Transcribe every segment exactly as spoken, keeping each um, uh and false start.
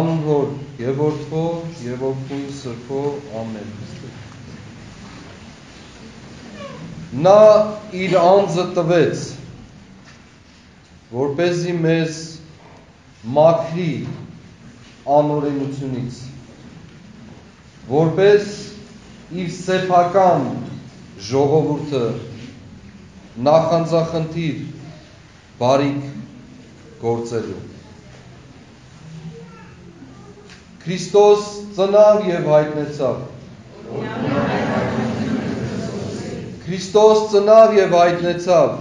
Անուն Հոր և Որդվո և Ոգու Սրբո ամեն։ Նա իր անձը տվեց, որպեսզի մեզ մաքրի անօրենությունից, որպես իր սեփական ժողովուրդը նախանձախնդիր բարիք գործելու։ Քրիստոս ծնավ և հայտնեցավ։ Քրիստոս ծնավ և հայտնեցավ։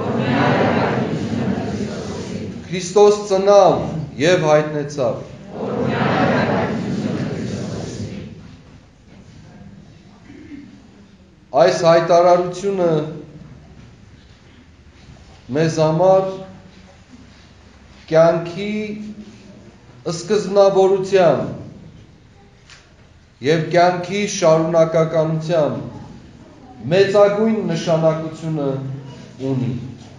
Քրիստոս ծնավ և հայտնեցավ։ Այս հայտարարությունը մեզ համար կյանքի սկզբնավորության և կյանքի շարունակականության մեծագույն նշանակությունը ունի։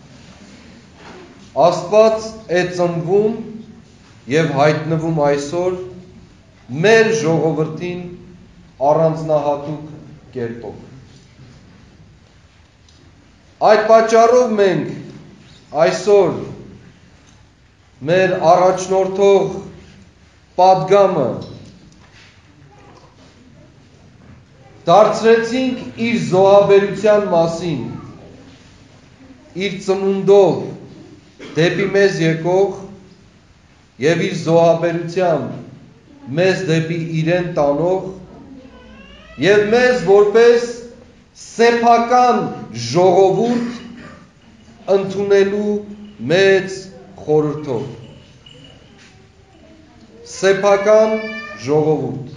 Աստված է ծնվում և հայտնվում այսօր մեր ժողովրդին առանձնահատուկ կերպով։ Այդ պատճառով մենք այսօր մեր առաջնորդող պատգամը դարձրեցինք իր զոհաբերության մասին, իր ծնունդով դեպի մեզ եկող և իր զոհաբերությամբ մեզ դեպի իրեն տանող և մեզ որպես սեփական ժողովուրդ ընդունելու մեծ խորհրդով։ Սեփական ժողովուրդ։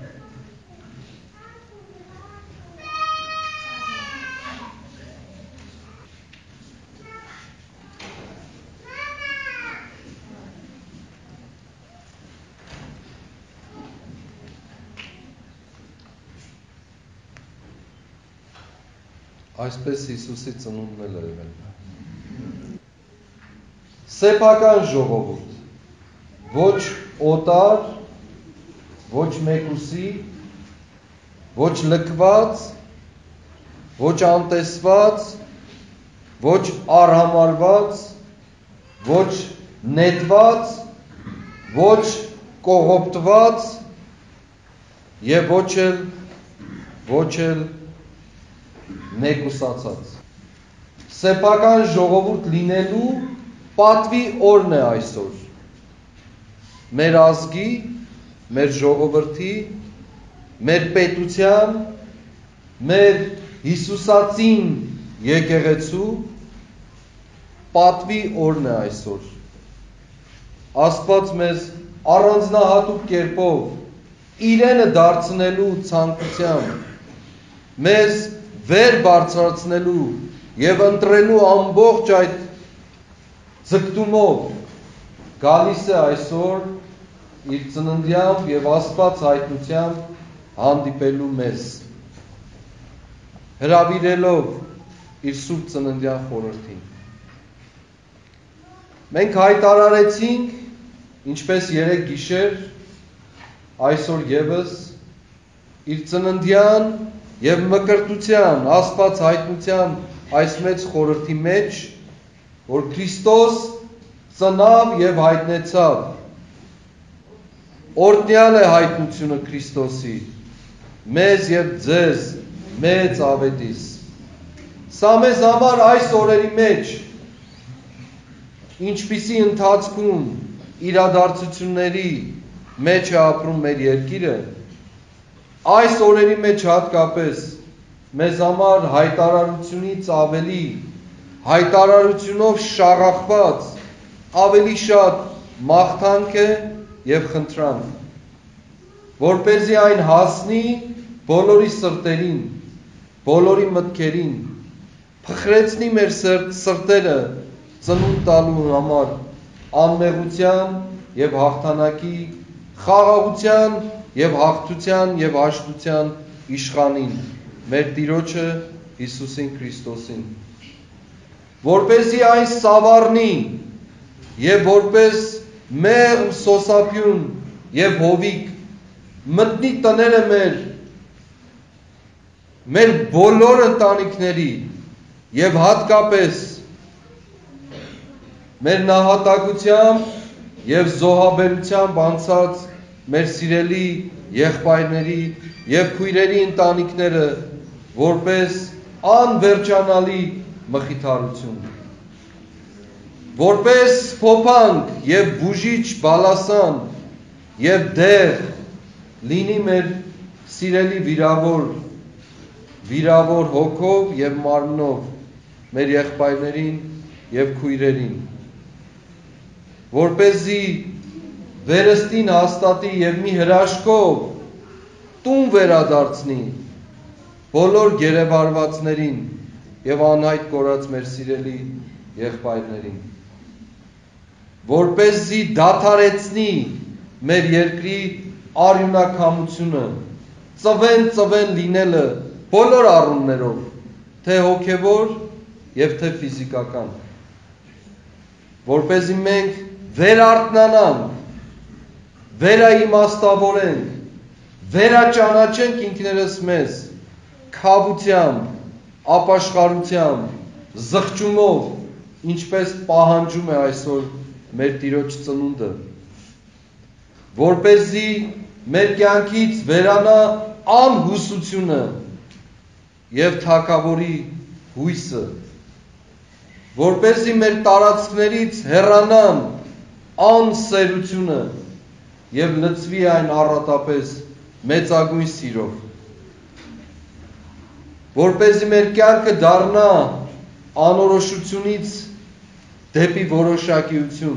Այսպես Հիսուսի ծնունդն էլ է եղել։ Սեփական ժողովուրդ, ոչ օտար, ոչ մեկուսի, ոչ լքված, ոչ անտեսված, ոչ արհամարված, ոչ նետված, ոչ կողոպտված և ոչ էլ ոչ էլ մեկուսացած։ Սեփական ժողովուրդ լինելու պատվի օրն է այսօր։ Մեր ազգի, մեր ժողովրդի, մեր պետության, մեր Հիսուսածին եկեղեցու պատվի օրն է այսօր։ Աստված մեզ առանձնահատուկ կերպով իրենը դարձնելու ցանկությամբ մեզ վեր բարձրացնելու և ընտրելու ամբողջ այդ ձգտումով գալիս է այսօր իր ծննդյամբ և Աստված հայտնությամբ հանդիպելու մեզ, հրավիրելով իր սուրբ ծննդյան խորհրդին։ Մենք հայտարարեցինք, ինչպես երեկ գիշեր, այսօր ևս իր ծննդյան և մկրտության, Աստված հայտնության այս մեծ խորհրդի մեջ, որ Քրիստոս ծնավ և հայտնեցավ։ Օրհնյալ է հայտնությունը Քրիստոսի, մեզ և ձեզ մեծ ավետիս։ Սա մեզ համար այս օրերի մեջ, ինչպիսի ընթացքում իրադարձությունների մեջ է ապրում մեր երկիրը, այս օրերի մեջ հատկապես մեզ համար հայտարարությունից ավելի, հայտարարությունով շաղախված, ավելի շատ մաղթանք է և խնդրանք, որպեսզի այն հասնի բոլորի սրտերին, բոլորի մտքերին, փխրեցնի մեր սրտերը ծնունդ տալու համար անմեղության և հաղթանակի, խաղաղության և հաղթության և հաշտության իշխանին, մեր Տիրոջը Հիսուսին Քրիստոսին, որպեսզի այն սավառնի և որպես մեղմ սոսափյուն եւ հովիկ մտնի տները մեր մեր բոլոր ընտանիքների եւ հատկապես մեր նահատակությամբ եւ զոհաբերությամբ անցած մեր սիրելի եղբայրների եւ քույրերի ընտանիքները որպես անվերջանալի մխիթարություն որպես փոփանք եւ բուժիչ բալասան եւ դեր լինի մեր սիրելի վիրավոր վիրավոր հոգով եւ մարմնով մեր եղբայրներին եւ քույրերին որպեսզի վերստին հաստատի եւ մի հրաշքով տուն վերադարձնի բոլոր գերեվարվածներին եւ անհայտ կորած մեր սիրելի եղբայրներին որպեսզի դադարեցնի մեր երկրի արյունակամությունը ծվեն ծվեն լինելը բոլոր առումներով թե հոգևոր եւ թե ֆիզիկական որպեսզի մենք վերարթնանանք վերաիմաստավորենք վերաճանաչենք ինքներս մեզ քավությամբ ապաշխարությամբ զղջումով ինչպես պահանջում է այսօր մեր Տիրոջ ծնունդը որպեսզի մեր կյանքից վերանա անհուսությունը եւ թագավորի հույսը որպեսզի մեր տարածքներից հեռանան անսերությունը եւ լցվի այն առատապես մեծագույն սիրով որպեսզի մեր կյանքը դառնա անորոշությունից դեպի որոշակիություն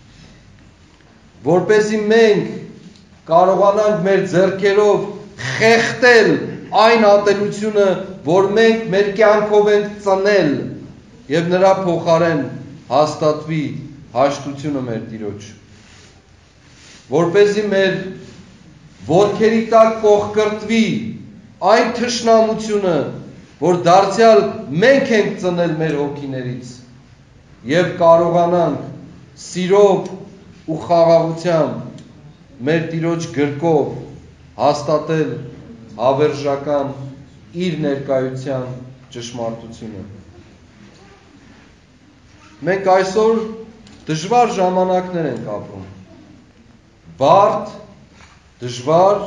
որպեսզի մենք կարողանանք մեր ձեռքերով խեղդել այն ատելությունը որ մենք մեր կյանքով ենք ծնել եւ նրա փոխարեն հաստատվի հաշտությունը մեր Տիրոջ որպեսզի մեր ոտքերի տակ կողկրտվի այն թշնամությունը որ դարձյալ մենք ենք ծնել մեր հոգիներից եւ կարողանանք սիրով ու խաղաղությամբ մեր Տիրոջ գրկով հաստատել հավերժական իր ներկայության ճշմարտությունը մենք այսօր դժվար ժամանակներ ենք ապրում բարդ դժվար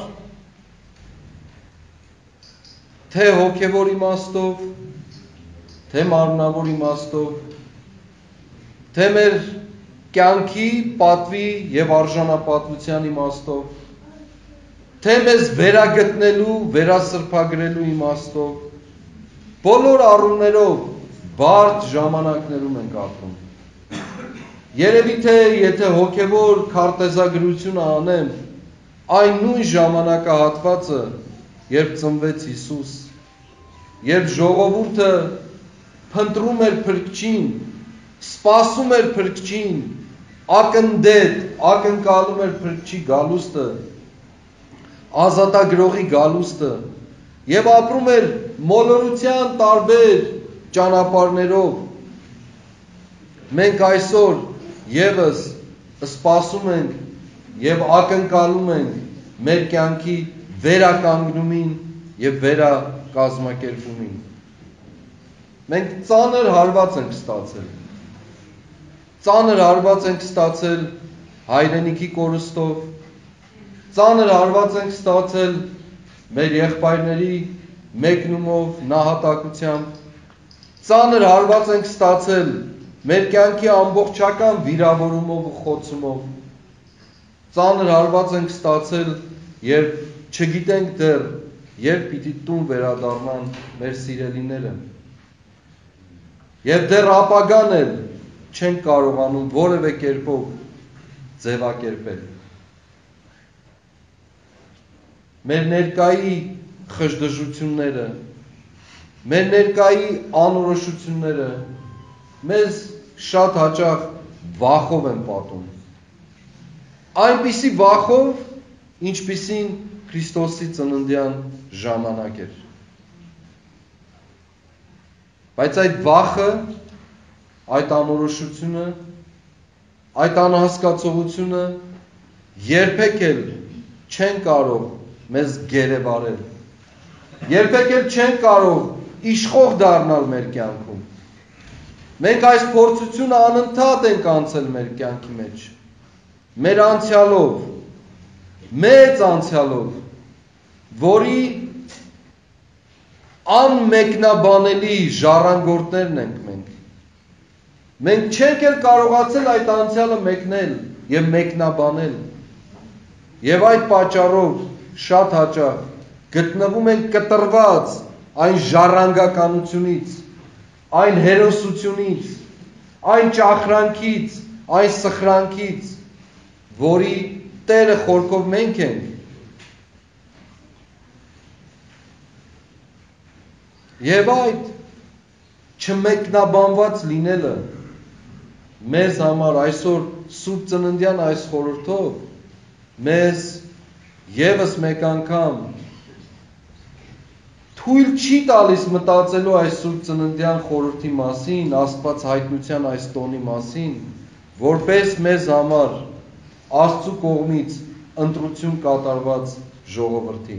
թե հոգևոր իմաստով թե մարմնավոր իմաստով թե մեր կյանքի պատվի եւ արժանապատվության իմաստով թե մեզ վերագտնելու վերասրբագրելու իմաստով բոլոր առումներով բարդ ժամանակներում ենք ապրում երևի թե եթե հոգևոր քարտեզագրությունը անեմ այն նույն ժամանակահատվածը երբ ծնվեց Հիսուս երբ ժողովուրդը փնտրում էր Փրկչին սպասում էր Փրկչին ակնդետ ակնկալում էր Փրկչի գալուստը ազատագրողի գալուստը եւ ապրում էր մոլորության տարբեր ճանապարհներով մենք այսօր եւս սպասում ենք եւ ակնկալում ենք մեր կյանքի վերականգնումին եւ վերակազմակերպումին մենք ծանր հարված ենք ստացել ծանր հարված ենք ստացել հայրենիքի կորստով ծանր հարված ենք ստացել մեր եղբայրների մեկնումով նահատակությամբ ծանր հարված ենք ստացել մեր կյանքի ամբողջական վիրավորումով ու խոցումով ծանր հարված ենք ստացել երբ չգիտենք դեռ երբ պիտի տուն վերադառնան մեր սիրելիները եւ դեռ ապագան էլ չենք կարողանում որևէ կերպով ձևակերպել մեր ներկայի խժդժությունները մեր ներկայի անորոշությունները մեզ շատ հաճախ վախով են պատում այնպիսի վախով ինչպիսին Քրիստոսի ծննդյան ժամանակ էր բայց այդ վախը այդ անորոշությունը այդ անհասկացողությունը երբեք էլ չեն կարող մեզ գերեվարել։ Երբեք էլ չեն կարող իշխող դառնալ մեր կյանքում։ Մենք այս փորձությունը անընդհատ ենք անցել մեր կյանքի մեջ։ Մեր անցյալով, մեծ անցյալով, որի անմեկնաբանելի ժառանգորդներն ենք մենք։ Մենք չենք էլ կարողացել այդ անցյալը մեկնել եւ մեկնաբանել։ Եվ այդ պատճառով շատ հաճախ գտնվում ենք կտրված այն ժառանգականությունից, այն հերոսությունից, այն ճախրանքից, այն սխրանքից, որի Տերը խորքով մենք ենք։ Եվ այդ չմեկնաբանված լինելը մեզ համար այսօր Սուրբ Ծննդյան այս խորհրդով մեզ եւս մեկ անգամ թույլ չի տալիս մտածելու այս Սուրբ Ծննդյան խորհրդի մասին, Աստված հայտնության այս տոնի մասին, որպես մեզ համար Աստծու կողմից ընտրություն կատարված ժողովրդի։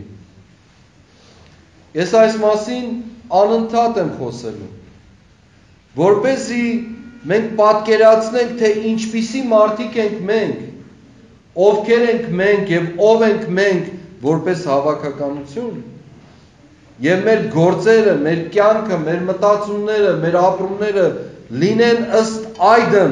Ես այս մասին անընդհատ եմ խոսելու, որպեսզի մենք պատկերացնենք, թե ինչպիսի մարդիկ ենք մենք, ովքեր ենք մենք եւ ով ենք մենք որպես հավաքականություն, եւ մեր գործերը, մեր կյանքը, մեր մտածումները, մեր ապրումները լինեն ըստ այդմ։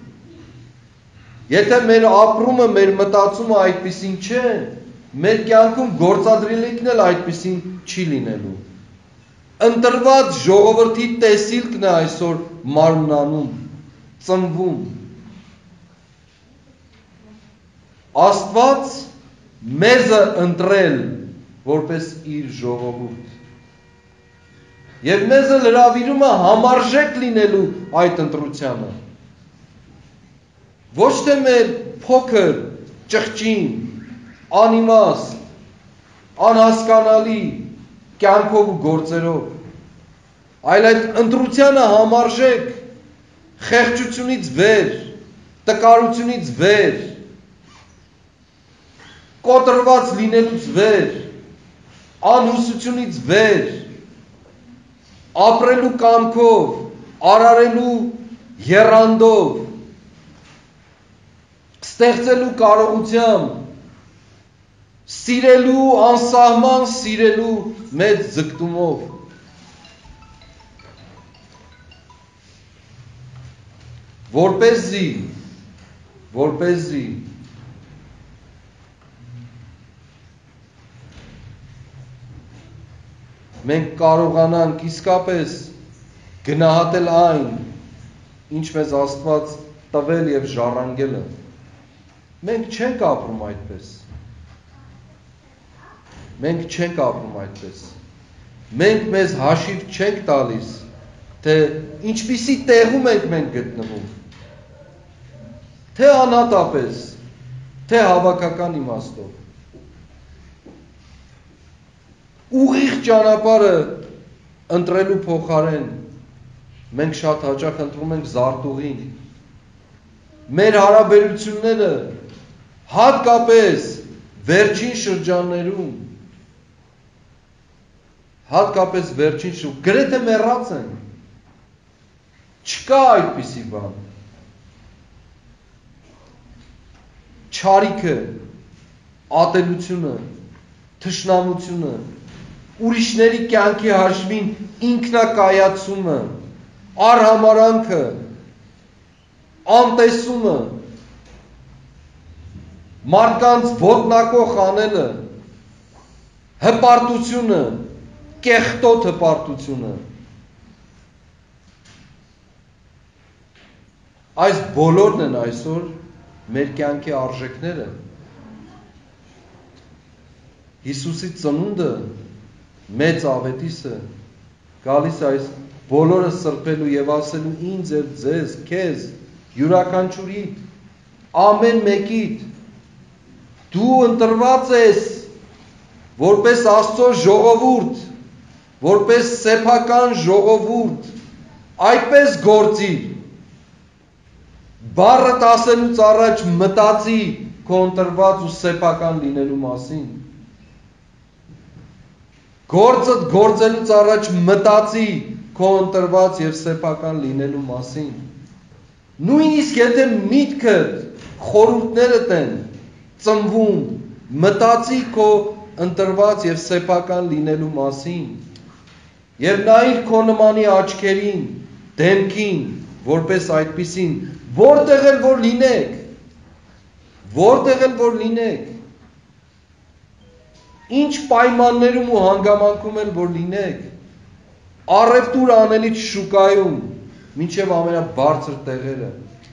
Եթե մեր ապրումը, մեր մտածումը այդպիսին չէ, մեր կյանքում գործադրելիքն էլ այդպիսին չի լինելու։ Ընտրված ժողովրդի տեսիլքն է այսօր մարմնանում, ծնվում։ Աստված մեզ է ընտրել որպես իր ժողովուրդ։ Եվ մեզ է հրավիրում է համարժեք լինելու այդ ընտրությանը։ Ոչ թե մեր փոքր, ճղճին, անիմաստ, անհասկանալի կյանքով ու գործերով, այլ այդ ընտրությանը համարժեք խեղճությունից վեր, տկարությունից վեր, կոտրված լինելուց վեր, անհուսությունից վեր, ապրելու կամքով, արարելու եռանդով, ստեղծելու կարողությամբ, սիրելու անսահման սիրելու մեծ ձգտումով։ Որպեսզի, որպեսզի մենք կարողանանք իսկապես գնահատել այն, ինչ մեզ Աստված տվել եւ ժառանգել է։ Մենք չենք ապրում այդպես։ Մենք չենք ապրում այդպես։ Մենք մեզ հաշիվ չենք տալիս, թե ինչպիսի տեղում ենք մենք գտնվում։ Թե անհատապես, թե հավաքական իմաստով։ Ուղիղ ճանապարհը ընտրելու փոխարեն մենք շատ հաճախ ընտրում ենք զարտուղին։ Մեր հարաբերությունները հատկապես վերջին շրջաններում, հատկապես վերջին շրջանում, գրեթե մեռած են։ Չկա այդպիսի բան։ Չարիքը, ատելությունը, թշնամությունը, ուրիշների կյանքի հաշվին ինքնակայացումը, արհամարանքը, անտեսումը, մարդկանց ոտնակոխ անելը, հպարտությունը, կեղտոտ հպարտությունը, այս բոլորն են այսօր մեր կյանքի արժեքները։ Հիսուսի ծնունդը, մեծ ավետիսը, գալիս այս բոլորը սրբելու եւ ասելու ինձ եւ ձեզ, քեզ, յուրաքանչյուրի, ամեն մեկիդ, դու ընտրված ես, որպես Աստծո ժողովուրդ, որպես սեփական ժողովուրդ, այդպես գործիր, բառը ասելուց առաջ մտածի, քո ընտրված ու սեփական լինելու մասին։ Գործդ գործելուց առաջ մտածի քո ընտրված եւ սեփական լինելու մասին։ Նույնիսկ եթե միտքդ, խորհուրդներդ են ծնվում, մտածի քո ընտրված եւ սեփական լինելու մասին։ Եվ նայիր քո նմանի աչքերին, դեմքին, որպես այդպիսին, որտեղ էլ որ լինեք, որտեղ էլ որ լինեք, ինչ պայմաններում ու հանգամանքում էլ որ լինեք, առևտուր անելիք շուկայում, մինչև ամենաբարձր տեղերը,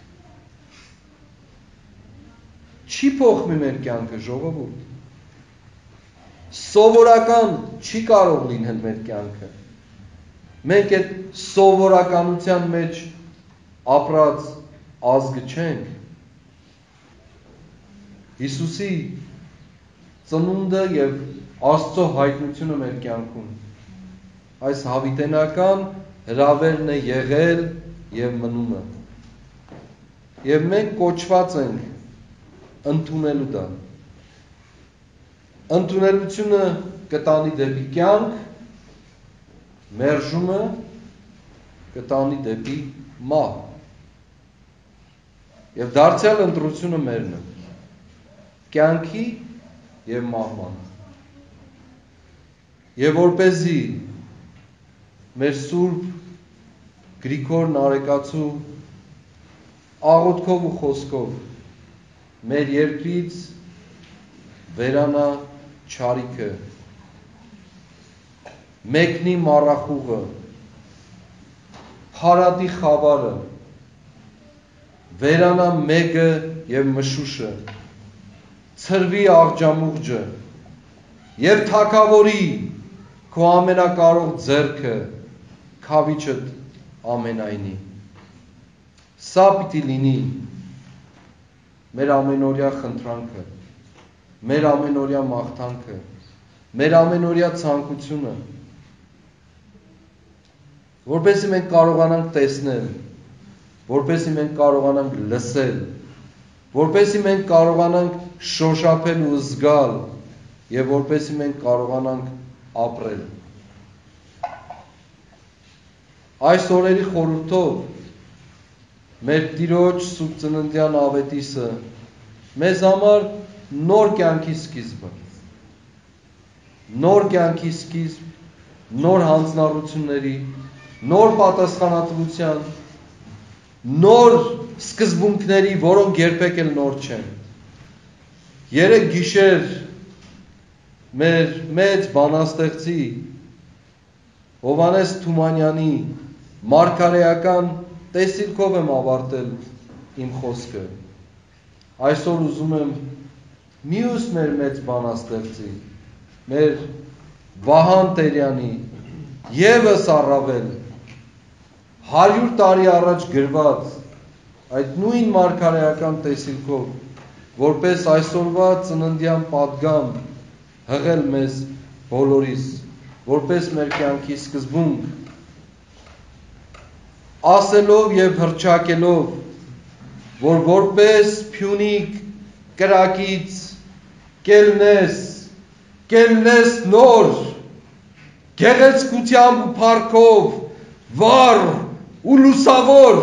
չի փոխվի մեր կյանքը, ժողովուրդ։ Սովորական չի կարող լինել մեր կյանքը։ Մենք այդ սովորականության մեջ ապրած ազգը չենք։ Հիսուսի ծնունդը եւ Աստծո հայտնությունը մեր կյանքում այս հավիտենական հրավերն է եղել եւ մնում է։ Եվ մենք կոչված ենք ընդունելու դա։ Ընդունելությունը կտանի դեպի կյանք, մերժումը կտանի դեպի մահ։ Եվ դարձյալ ընտրությունը մերն է։ Կյանքի եւ մահման։ Եվ որպեսզի մեր Սուրբ Գրիգոր Նարեկացու աղոթքով ու խոսքով մեր երկրից վերանա չարիքը, մեկնի մառախուղը, փարատի խավարը, վերանա մեգը եւ մշուշը, ցրվի աղջամուղջը եւ թագավորի քո ամենակարող ձեռքը քավիչդ ամենայնի։ Սա պիտի լինի մեր ամենօրյա խնդրանքը, մեր ամենօրյա մաղթանքը, մեր ամենօրյա ցանկությունը, որպեսզի մենք կարողանանք տեսնել, որպեսզի մենք կարողանանք լսել, որպեսզի մենք կարողանանք շոշափել ու զգալ եւ որպեսզի մենք կարողանանք ապրել։ Այս օրերի խորհուրդով մեր Տիրոջ Սուրբ Ծննդյան ավետիսը մեզ համար նոր կյանքի սկիզբը, նոր կյանքի սկիզբ, նոր հանձնառությունների, նոր պատասխանատվության, նոր սկզբունքների, որոնք երբեք էլ նոր չեն։ Երեք գիշեր մեր մեծ բանաստեղծի Հովհաննես Թումանյանի մարգարեական տեսիլքով եմ ավարտել իմ խոսքը։ Այսօր ուզում եմ մյուս մեր մեծ բանաստեղծի, մեր Վահան Տերյանի եւս առավել հարյուր տարի առաջ գրված այդ նույն մարգարեական տեսիլքով, որպես այսօրվա ծննդյան պատգամ հղել մեզ բոլորիս, որպես մեր կյանքի սկզբունք, ասելով եւ հռչակելով, որ որպես Փյունիկ կրակից կելնես, կելնես նոր, գեղեցկությամբ ու փառքով, վառ ու լուսավոր,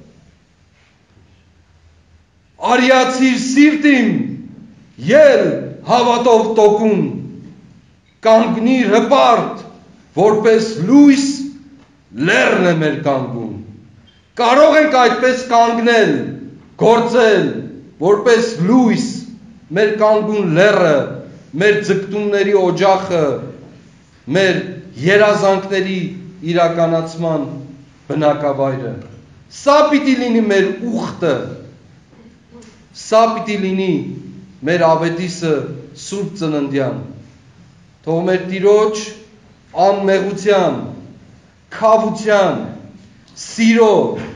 արյացիր սիրտին, ել հավատով տոկուն, կանգնիր հպարտ, որպես լույս լեռն է մեր կանգուն։ Կարող ենք այդպես կանգնել, գործել, որպես լույս, մեր կանգուն լեռը, մեր ձգտումների օջախը, մեր երազանքների իրականացման բնակավայրը։ Սա պիտի լինի մեր ուխտը, սա պիտի լինի մեր ավետիսը Սուրբ Ծննդյան։ Թող մեր Տիրոջ անմեղության, քավության, սիրո,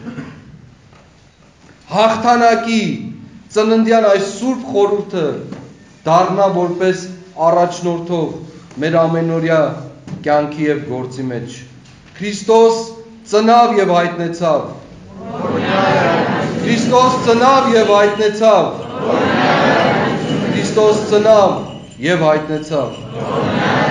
հաղթանակի ծննդյան այս Սուրբ խորհուրդը դառնա որպես առաջնորդող մեր ամենօրյա կյանքի եւ գործի մեջ։ Քրիստոս ծնավ եւ հայտնեցավ։ Քրիստոս ծնավ եւ հայտնեցավ։ Քրիստոս ծնավ եւ հայտնեցավ։